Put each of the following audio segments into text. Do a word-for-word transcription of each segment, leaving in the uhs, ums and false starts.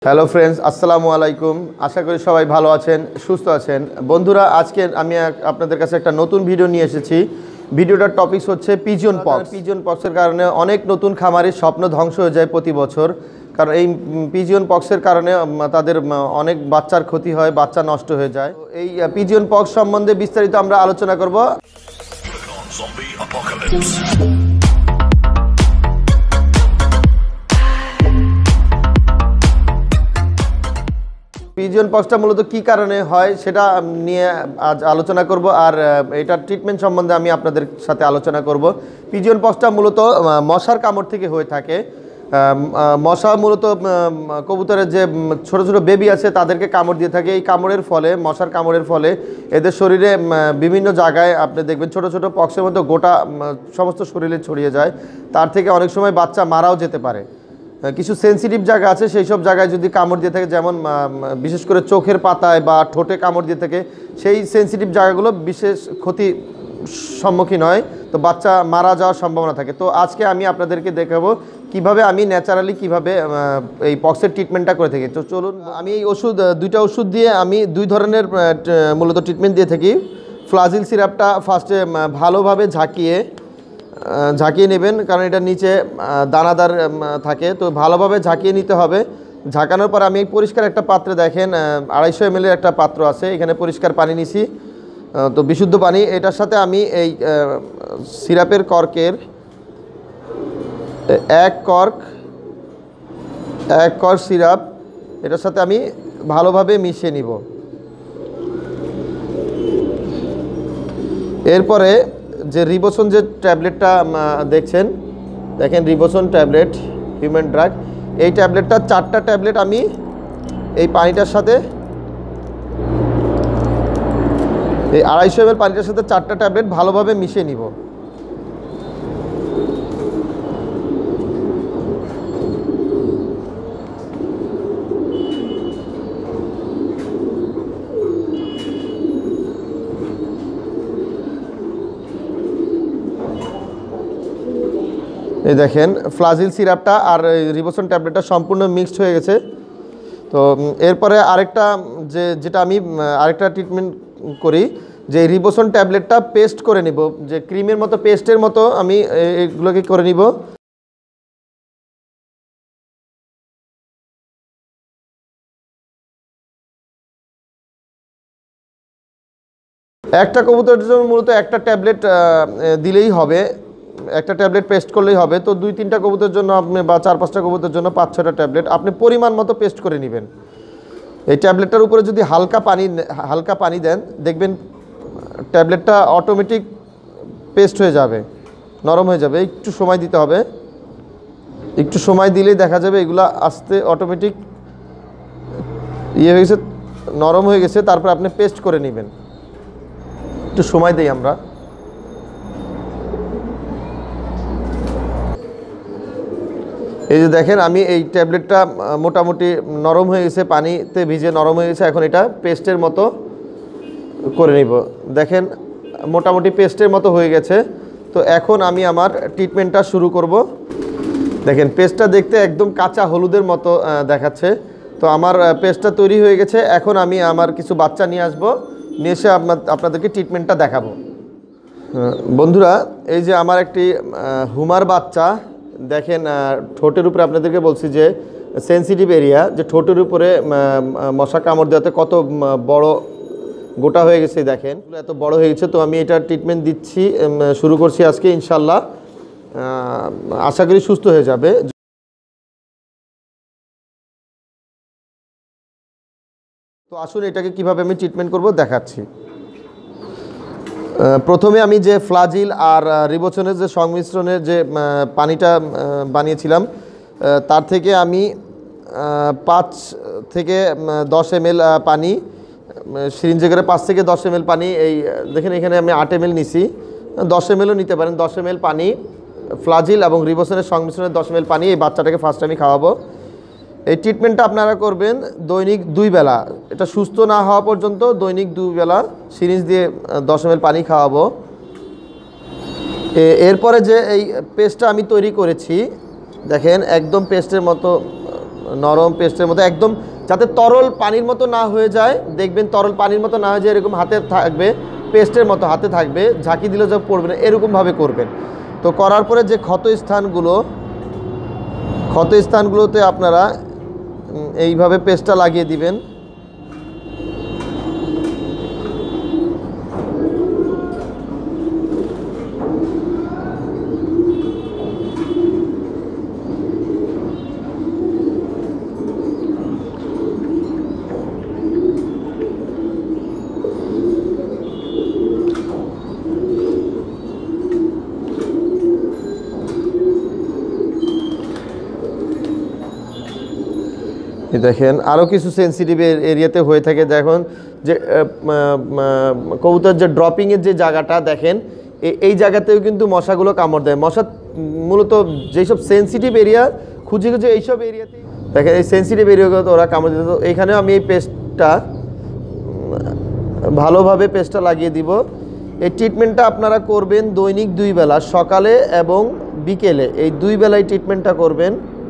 Hello friends, আসসালামু আলাইকুম। আশা করি সবাই ভালো আছেন, সুস্থ আছেন। বন্ধুরা, আজকে আমি আপনাদের কাছে একটা নতুন ভিডিও নিয়ে এসেছি। ভিডিওটার টপিকস হচ্ছে পিজিয়ন পক্স। পিজিয়ন পক্সের কারণে অনেক নতুন খামারির স্বপ্ন ধ্বংস হয়ে যায় প্রতি বছর। কারণ এই পিজিয়ন পক্সের কারণে তাদের অনেক বাচ্চার ক্ষতি হয়, বাচ্চা নষ্ট হয়ে যায়। এই পিজিয়ন পক্স সম্বন্ধে বিস্তারিত আমরা আলোচনা করব। পিজিয়ন পক্সটা মূলত কী কারণে হয় সেটা নিয়ে আজ আলোচনা করব, আর এটার ট্রিটমেন্ট সম্বন্ধে আমি আপনাদের সাথে আলোচনা করব। পিজিয়ন পক্সটা মূলত মশার কামড় থেকে হয়ে থাকে। মশা মূলত কবুতরের যে ছোট ছোট বেবি আছে তাদেরকে কামড় দিয়ে থাকে। এই কামড়ের ফলে, মশার কামড়ের ফলে এদের শরীরে বিভিন্ন জায়গায় আপনি দেখবেন ছোট ছোট পক্সের মধ্যে গোটা সমস্ত শরীরে ছড়িয়ে যায়। তার থেকে অনেক সময় বাচ্চা মারাও যেতে পারে। কিছু সেন্সিটিভ জায়গা আছে, সেই সব জায়গায় যদি কামড় দিয়ে থাকে, যেমন বিশেষ করে চোখের পাতায় বা ঠোঁটে কামড় দিয়ে থাকে, সেই সেন্সিটিভ জায়গাগুলো বিশেষ ক্ষতি সম্মুখীন হয়, তো বাচ্চা মারা যাওয়ার সম্ভাবনা থাকে। তো আজকে আমি আপনাদেরকে দেখাবো কিভাবে আমি ন্যাচারালি কিভাবে এই পক্সের ট্রিটমেন্টটা করে থাকি। তো চলুন, আমি এই ওষুধ দুইটা ওষুধ দিয়ে আমি দুই ধরনের মূলত ট্রিটমেন্ট দিয়ে থাকি। ফ্লাজিল সিরাপটা ফার্স্টে ভালোভাবে ঝাঁকিয়ে ঝাঁকিয়ে নেবেন, কারণ এটা নিচে দানাদার থাকে, তো ভালোভাবে ঝাঁকিয়ে নিতে হবে। ঝাঁকানোর পর আমি পরিষ্কার একটা পাত্রে, দেখেন আড়াইশো এম এল এর একটা পাত্র আছে, এখানে পরিষ্কার পানি নিছি, তো বিশুদ্ধ পানি। এটার সাথে আমি এই সিরাপের কর্কের এক কর্ক এক কর্ক সিরাপ এটার সাথে আমি ভালোভাবে মিশিয়ে নিব। এরপরে যে রিবোসন যে ট্যাবলেটটা দেখছেন, দেখেন রিবোসন ট্যাবলেট, হিউম্যান ড্রাগ, এই ট্যাবলেটটা চারটা ট্যাবলেট আমি এই পানিটার সাথে, এই আড়াইশো এম এল পানিটার সাথে চারটা ট্যাবলেট ভালোভাবে মিশিয়ে নিব। এই দেখেন ফ্লাজিল সিরাপটা আর রিবোসন ট্যাবলেটটা সম্পূর্ণ মিক্সড হয়ে গেছে। তো এরপরে আরেকটা যে যেটা আমি আরেকটা ট্রিটমেন্ট করি, যে রিবোসন ট্যাবলেটটা পেস্ট করে নিব, যে ক্রিমের মতো পেস্টের মতো আমি এগুলোকে করে নিব। একটা কবুতরের জন্য মূলত একটা ট্যাবলেট দিলেই হবে, একটা ট্যাবলেট পেস্ট করলেই হবে। তো দুই তিনটা কবুতরের জন্য আপনি বা চার পাঁচটা কবুতরের জন্য পাঁচ ছটা ট্যাবলেট আপনি পরিমাণ মতো পেস্ট করে নেবেন। এই ট্যাবলেটটার উপরে যদি হালকা পানি হালকা পানি দেন, দেখবেন ট্যাবলেটটা অটোমেটিক পেস্ট হয়ে যাবে, নরম হয়ে যাবে। একটু সময় দিতে হবে, একটু সময় দিলেই দেখা যাবে এগুলা আস্তে অটোমেটিক ইয়ে হয়ে গেছে, নরম হয়ে গেছে। তারপর আপনি পেস্ট করে নেবেন। একটু সময় দিই আমরা। এই যে দেখেন আমি এই ট্যাবলেটটা মোটামুটি নরম হয়ে গেছে, পানিতে ভিজে নরম হয়ে গেছে। এখন এটা পেস্টের মতো করে নিব। দেখেন মোটামুটি পেস্টের মতো হয়ে গেছে। তো এখন আমি আমার ট্রিটমেন্টটা শুরু করব। দেখেন পেস্টটা দেখতে একদম কাঁচা হলুদের মতো দেখাচ্ছে। তো আমার পেস্টটা তৈরি হয়ে গেছে। এখন আমি আমার কিছু বাচ্চা নিয়ে আসব, নিয়ে এসে আপনাদেরকে ট্রিটমেন্টটা দেখাবো। বন্ধুরা, এই যে আমার একটি হুমার বাচ্চা, দেখেন ঠোঁটের উপরে আপনাদেরকে বলছি যে সেন্সিটিভ এরিয়া, যে ঠোঁটের উপরে মশা কামড় দেওয়াতে কত বড় গোটা হয়ে গেছে, দেখেন এত বড় হয়ে গেছে। তো আমি এটা ট্রিটমেন্ট দিচ্ছি, শুরু করছি আজকে, ইনশাল্লাহ আশা করি সুস্থ হয়ে যাবে। তো আসুন এটাকে কিভাবে আমি ট্রিটমেন্ট করব দেখাচ্ছি। প্রথমে আমি যে ফ্লাজিল আর রিবোসনের যে সংমিশ্রণের যে পানিটা বানিয়েছিলাম, তার থেকে আমি পাঁচ থেকে দশ এম এল পানি, সিরিঞ্জে করে পাঁচ থেকে দশ এম এল পানি, এই দেখেন এখানে আমি আট এম এল নিছি, দশ এম এলও নিতে পারেন। দশ এম এল পানি ফ্লাজিল এবং রিবোসনের সংমিশ্রণের দশ এম এল পানি এই বাচ্চাটাকে ফার্স্ট আমি খাওয়াবো। এই ট্রিটমেন্টটা আপনারা করবেন দৈনিক দুই বেলা, এটা সুস্থ না হওয়া পর্যন্ত দৈনিক দুই বেলা সিরিঞ্জ দিয়ে দশ এম এল পানি খাওয়াবো। এরপরে যে এই পেস্টটা আমি তৈরি করেছি, দেখেন একদম পেস্টের মতো নরম পেস্টের মতো, একদম যাতে তরল পানির মতো না হয়ে যায়, দেখবেন তরল পানির মতো না হয়ে যায়, এরকম হাতে থাকবে, পেস্টের মতো হাতে থাকবে, ঝাঁকি দিলে যা পড়বে না, এরকমভাবে করবেন। তো করার পরে যে ক্ষত স্থানগুলো ক্ষত স্থানগুলোতে আপনারা এইভাবে পেস্টটা লাগিয়ে দিবেন। দেখেন আরও কিছু সেন্সিটিভ এরিয়াতে হয়ে থাকে, দেখুন যে কবুতর যে ড্রপিংয়ের যে জায়গাটা দেখেন, এই জায়গাতেও কিন্তু মশাগুলো কামড় দেয়। মশা মূলত যেসব সেন্সিটিভ এরিয়া খুঁজে খুঁজে এইসব এরিয়াতে দেখেন, এই সেন্সিটিভ এরিয়াগুলো তো ওরা কামড় দিত। তো এইখানেও আমি এই পেস্টটা ভালোভাবে পেস্টটা লাগিয়ে দিব। এই ট্রিটমেন্টটা আপনারা করবেন দৈনিক দুই বেলা, সকালে এবং বিকেলে, এই দুই বেলায় ট্রিটমেন্টটা করবেন।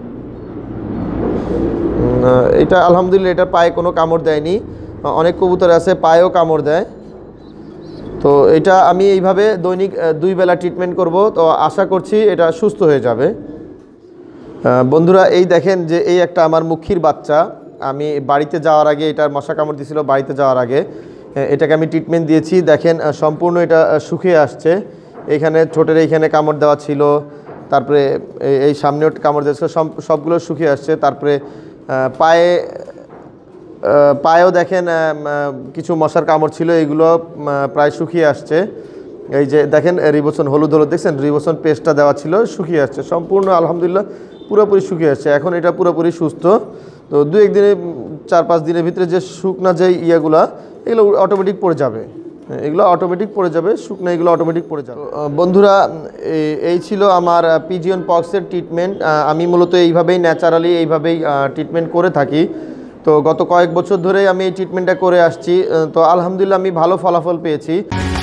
এটা আলহামদুলিল্লাহ এটা পায়ে কোনো কামড় দেয়নি, অনেক কবুতর আছে পায়েও কামড় দেয়। তো এটা আমি এইভাবে দৈনিক দুই বেলা ট্রিটমেন্ট করব, তো আশা করছি এটা সুস্থ হয়ে যাবে। বন্ধুরা এই দেখেন যে এই একটা আমার মুখির বাচ্চা, আমি বাড়িতে যাওয়ার আগে এটার মশা কামড় দিয়েছিল, বাড়িতে যাওয়ার আগে এটাকে আমি ট্রিটমেন্ট দিয়েছি। দেখেন সম্পূর্ণ এটা শুকিয়ে আসছে, এইখানে ঠোঁটের এইখানে কামড় দেওয়া ছিল, তারপরে এই সামনেও কামড় দিয়েছিল, সব সবগুলো শুকিয়ে আসছে। তারপরে পায়ে পায়েও দেখেন কিছু মশার কামড় ছিল, এইগুলো প্রায় শুকিয়ে আসছে। এই যে দেখেন রিবোসন হলুদ হলুদ দেখছেন, রিবোসন পেস্টটা দেওয়া ছিল, শুকিয়ে আসছে সম্পূর্ণ, আলহামদুলিল্লাহ পুরোপুরি শুকিয়ে আসছে। এখন এটা পুরোপুরি সুস্থ। তো দু এক দিনে চার পাঁচ দিনের ভিতরে যে শুকনা যে ইয়েগুলো এগুলো অটোমেটিক পড়ে যাবে, এগুলো অটোমেটিক পড়ে যাবে, শুকনো এগুলো অটোমেটিক পড়ে যাবে। বন্ধুরা এই ছিল আমার পিজিয়ন পক্সের ট্রিটমেন্ট। আমি মূলত এইভাবেই ন্যাচারালি এইভাবেই ট্রিটমেন্ট করে থাকি। তো গত কয়েক বছর ধরেই আমি এই ট্রিটমেন্টটা করে আসছি, তো আলহামদুলিল্লাহ আমি ভালো ফলাফল পেয়েছি।